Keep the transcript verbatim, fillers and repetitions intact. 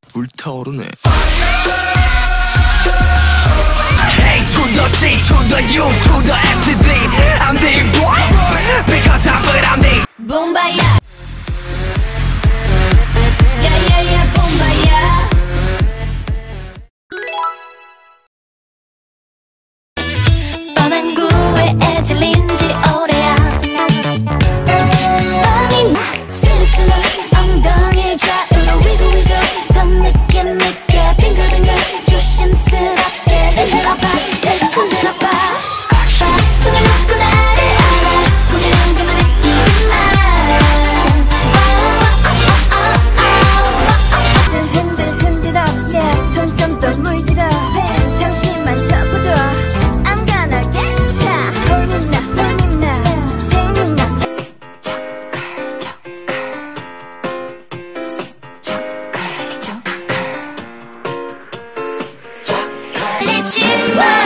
불타오르네. A to the T to the U to the F to the I'm the boy because I'm what I'm the Bombaya. Yeah yeah yeah Bombaya. 뻔한 구애에 질린 지 오래야. 뻔히 나 슬슬 엉덩이를 좌우로 위고 위고 더 느낌 있게 빙글빙글 조심스럽게 흔들어봐 흔들어봐. 손을 놓고 나를 알아 고민한 것만 느끼지 마. 흔들 흔들어 yeah 점점 더 물들어 잠시만 접어둬. I'm gonna get ya. Hold me now, hold me now, take me now. 잊지 마.